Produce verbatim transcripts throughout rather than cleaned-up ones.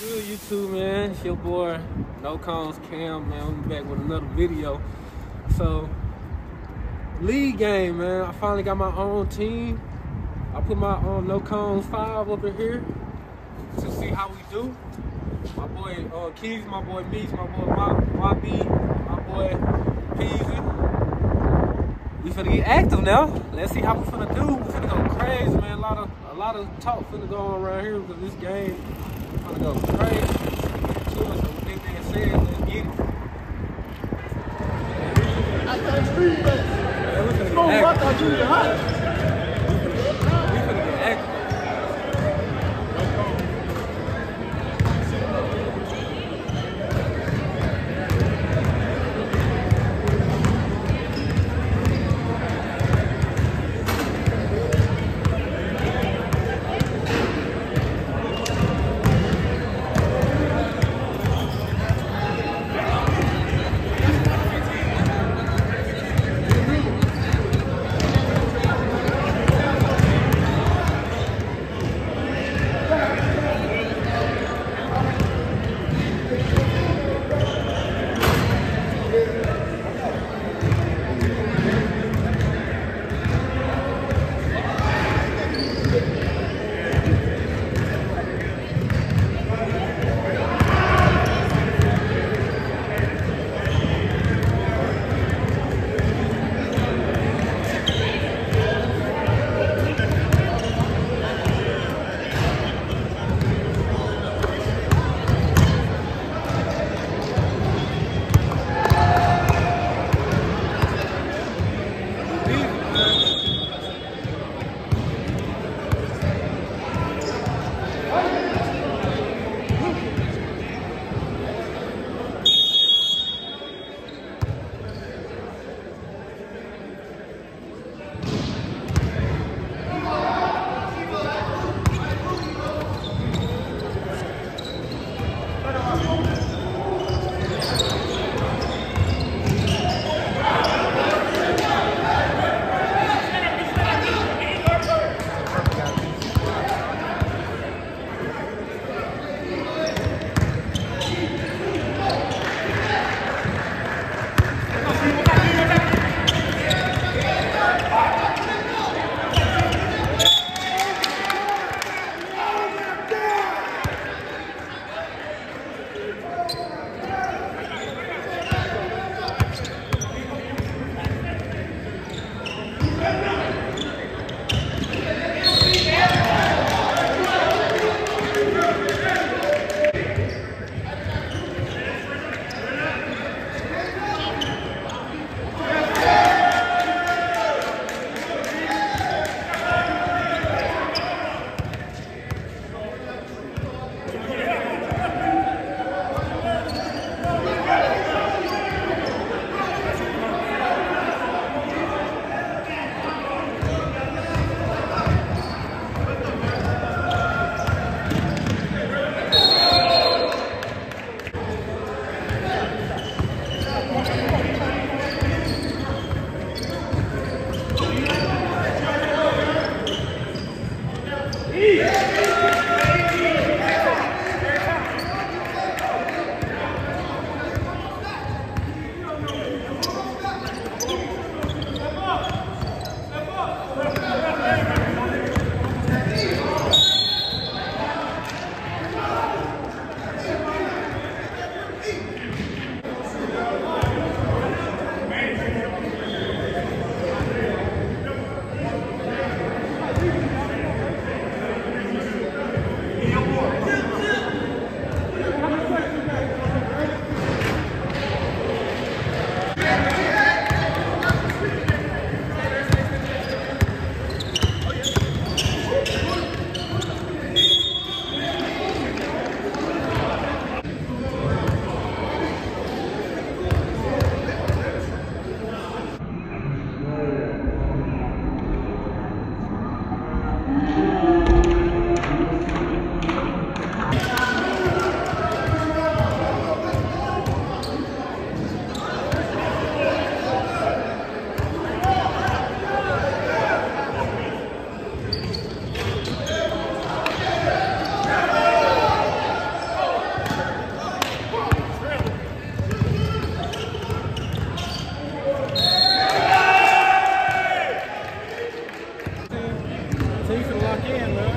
Good YouTube, man. It's your boy No Cones Cam, man. I'm back with another video. So, league game, man. I finally got my own team. I put my own No Cones five up in here to see how we do. My boy uh, Keys, my boy Meeks, my boy Y B, my boy Peasy. We finna get active now. Let's see how we finna do. We finna go crazy, man. A lot of a lot of talk finna go on around here because this game finna go crazy. So with that being said, let's get it. I can't speak, man. No, I thought you were hot. We finna get active. Leave it lock in, man.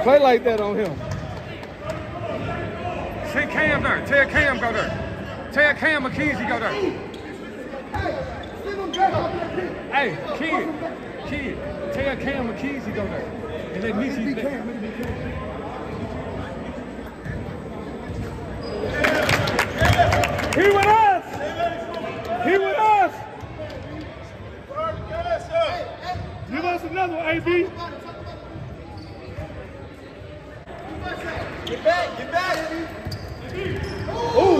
Play like that on him. Send Cam there. Tell Cam go there. Tell Cam McKenzie go there. Hey, kid, kid. Tell Cam McKenzie go there. And let me see that. He with us. He with us. Give us another one, A B. Get back, get back. Ooh.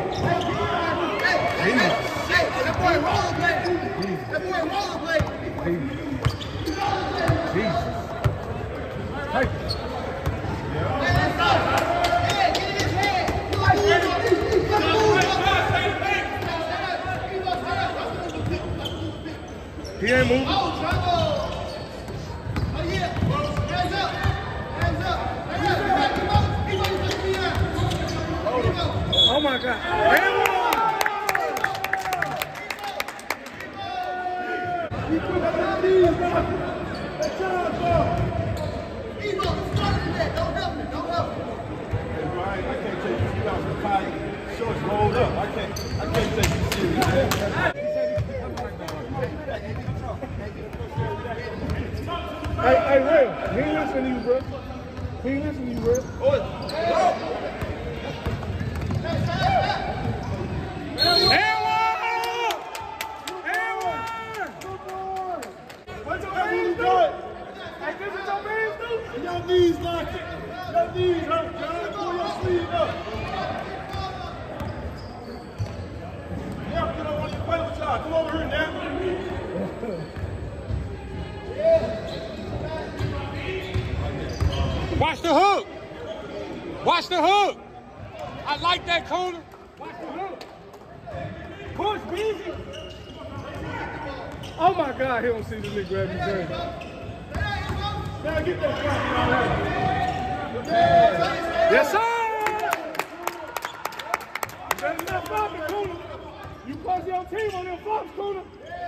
Hey, that boy rollerblade. That boy rollerblade. Jesus. Take it. He ain't moving. Oh, yeah. Hands up. Hands up. Oh, my God. Shorts rolled up. I can't, I can't take you serious. Hey, hey, Ray, he ain't listening to you, bro. He ain't listening to you, bro. Oh, And one! And one! What's your man's doing? Hey, this is your man's doing? your knees locked. Your knees hurt, John. Pull your sleeve up. Yeah, get over on your play with y'all. Come over here now. Watch the hook. Watch the hook. I like that corner. Watch the hook. Push, Beezy. Oh, my God, he don't see this nigga grab his jersey. Now get that shot. Yes, sir! Better not flop it, Kuna. You plus your team on them flops, Kuna.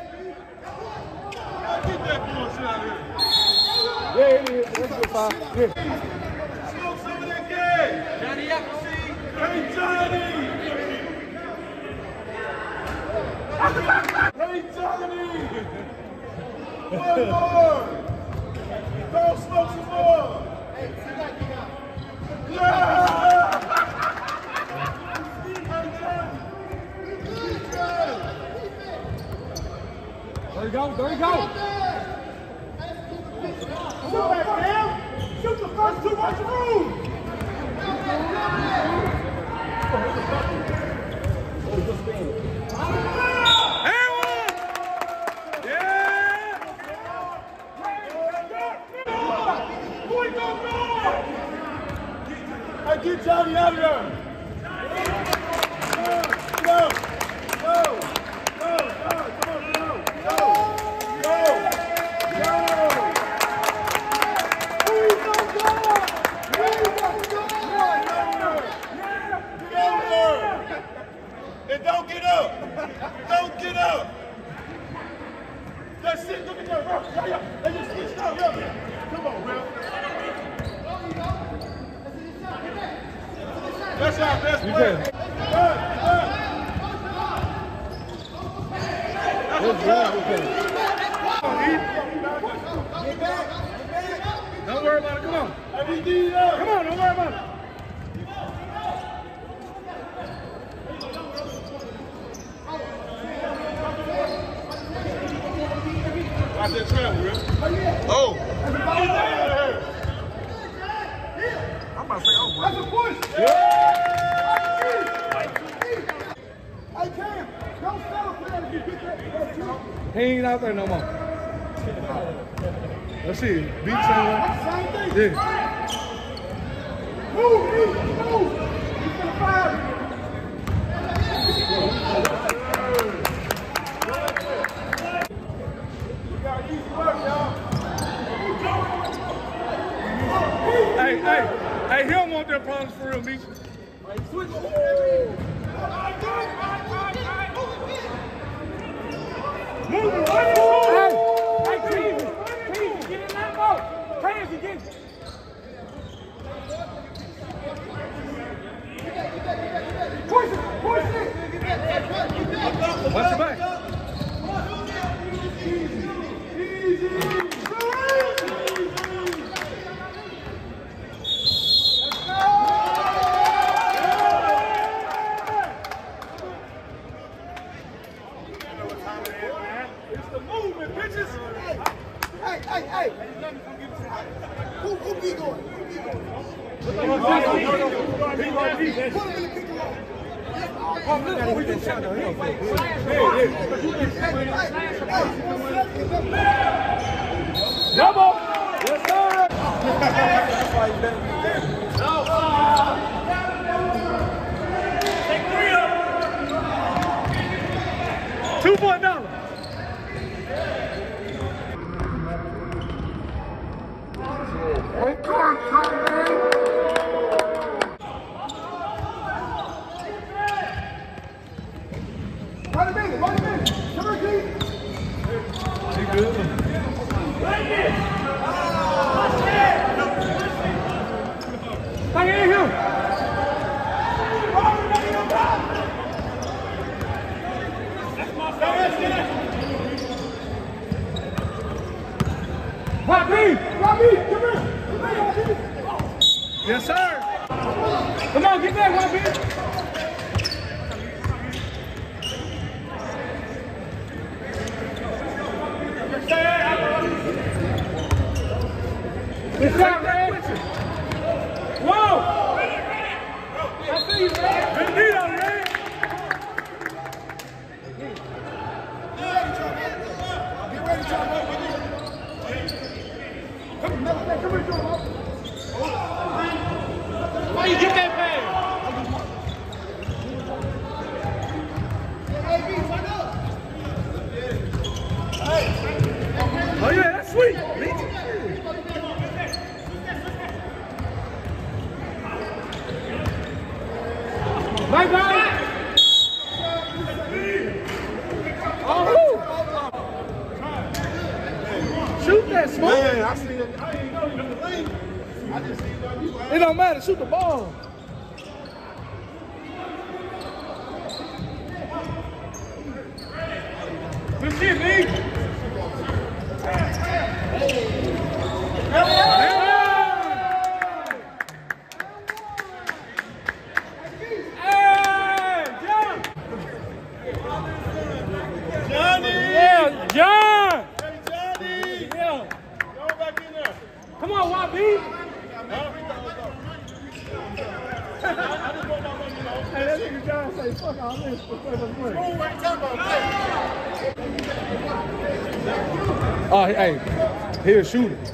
Now get that bullshit out of here. Yeah, it is. That's good, five. Yeah. Smoke some of that gas. Johnny Appleseed. Hey, Johnny. Hey, Johnny. One more. Go smoke some more. Yeah. There you go, there you go. Shoot that, Cam. Shoot the first two out the room. And one! Yeah! Boy, go, go! Hey, get Johnny out of there. Go, go, go, go, come on, go, go, go, go. Please don't go. Please don't go. Get over there. And don't get up. Don't get up. That's it. Look at that, bro. Yeah, yeah. They just switched out. Yeah. Come on, Will. That's our best You player. can. Good, good. Good job, okay. Don't worry about it, come on. Every D up. Come on, don't worry about it. Watch that travel, Will. Oh. I'm about to say, oh, that's a push. Yeah. Hey, Cam, don't settle for that if you get that. He ain't out there no more. Let's see. Beat someone. Same thing. Yeah. Move, move, move. He's gonna fire. We got easy work, y'all. Hey, hey, hey, he don't want them problems for real, Meech. Switch. Move it, hey, hey, Keezy, Keezy, get in that boat. Crazy, get it. Watch your back. It's the movement, bitches. Hey, hey, hey. Who, who be going? Who be going? Put him in the pick and roll. Double! Yes, sir! Take three up! Two for a dollar. Run a minute, run a minute. Come on, Keith. He good. Take it in here. Robbie! Robbie, come here. Come here, Robbie. Yes, sir. Come on, get that, Robbie. Good shot, Red. Whoa! I see you, Red. Good beat on Red. Get ready, John. Come on, come here, John. Why you get that pass? Oh, yeah, that's sweet. My guy. Oh, shoot that smoke. Man, I see it. I ain't know you in the lane. I just see you. It don't matter. Shoot the ball. Good shit, Lee. John! Hey, Johnny! Yeah. Go back in there. Come on, Y B. Hey, that nigga John say, fuck all this. Oh, hey, he'll shoot it.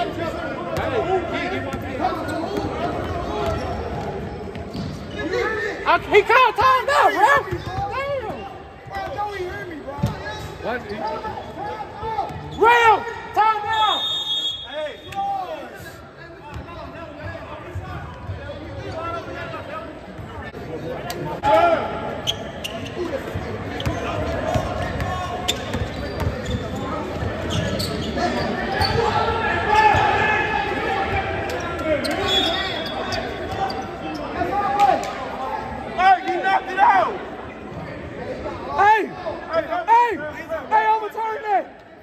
I, he called time out, bro. Damn. What? Real! Time out! Hey, you knocked it out! Hey! Hey! Hey, overturn that!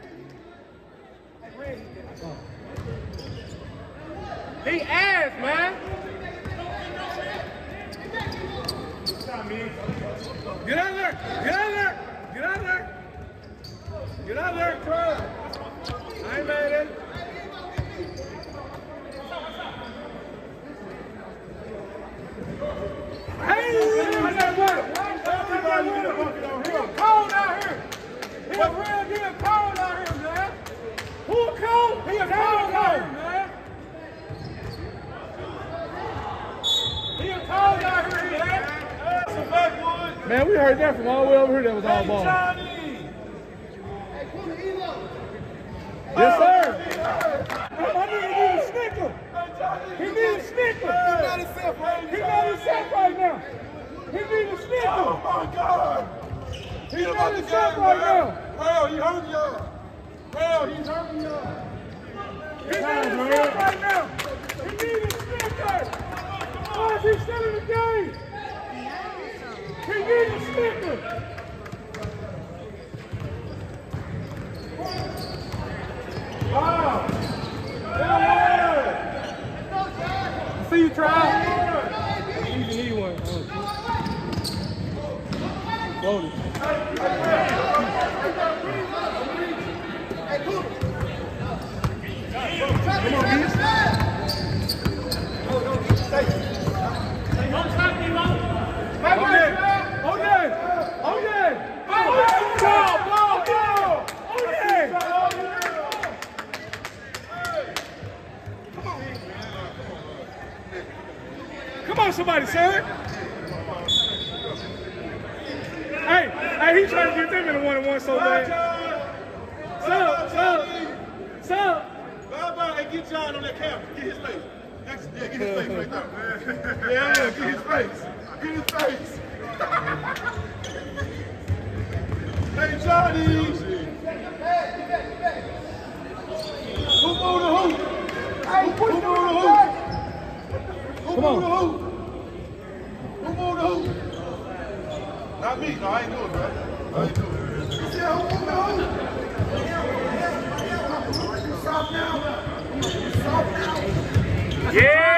He ass, man! Get out there! Get out there! Get out there! Get out there! I ain't mad at it. Hey! I'm not with him. I'm not with him. He's cold out here. He's real deal cold out here, man. Who cold? He's cold out here, man. He's cold out here, man. Man, we heard that from all the way over here. That was all ball. Yes, sir. My nigga need a snicker. He need a snicker. He got himself right now. He got himself right now. He need a snicker. Oh my God! He got himself right now. Well, he hurt y'all. Well, he's hurting y'all. He got himself right now. He need a snicker. Why is he still in the game? He needs a snicker. floating. Come on, somebody, son. Hey, hey, he trying to get them in a one-on-one so bad. Sub, sub, sub. Bye bye, and get John on that camera. Get his face. Next, yeah, get his face right there. Yeah, yeah, get his face. Get his face. Hey, Johnny. Who moved the hoop? Hey, who moved the hoop? Who moved the hoop? Who moved the hoop? Not me. No, I ain't doing it, bro. I ain't doing it. Yeah, who moved the hoop? Stop now. Stop now. Yeah!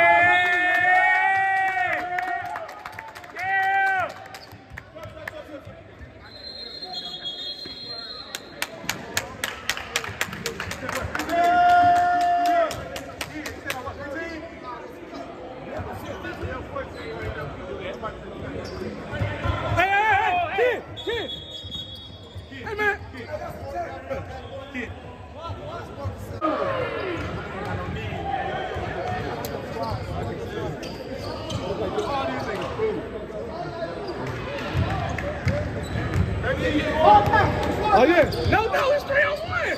Oh yeah. No, no, it's three on one.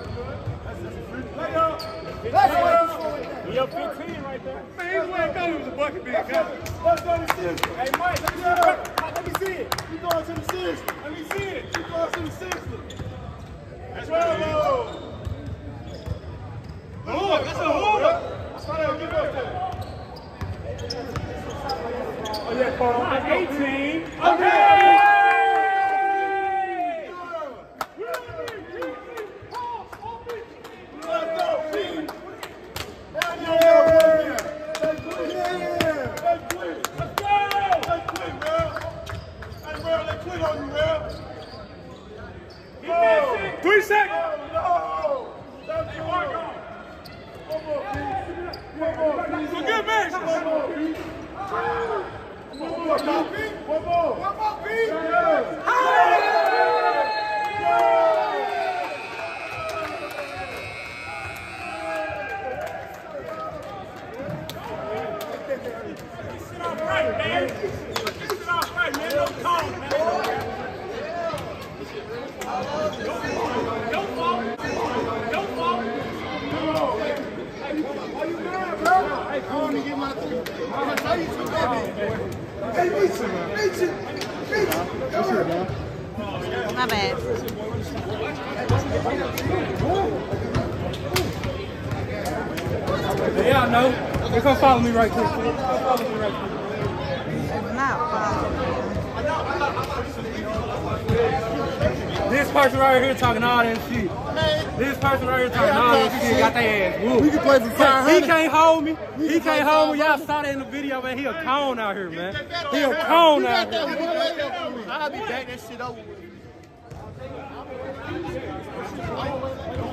We up fifteen right there. Man, he's way I thought it was a bucket big guy. Let's go to the six. Hey, Mike, let me see it. Let me see it. You going to the six. Let me see it. You going to the six. That's right. Hook. That's a hook. That's why they'll give up there. Oh yeah, Paul. eighteen. Okay. Three seconds. Oh, no. That's one more. One more, please. One more, please. It's a good match. One more, please. One more, please. One more. One more, please. Sit off right, man. Sit off right, man. Don't call, man. Don't fall. Don't fall. Are you mad, bro? I want to get my three. I'm going to tell you too, baby. Hey, beat you. Beat you. Beat you. My bad. Yeah, I know. They're gonna follow me right quick. They're gonna follow me right quick. Not following. This person right here talking all that shit. This person right here talking all that shit. Got their ass whooped. We can play for five He hundred. can't hold me. He can't hold me. Y'all saw that in the video, man. He a cone out here, man. He a cone out here. I'll be back that shit over with.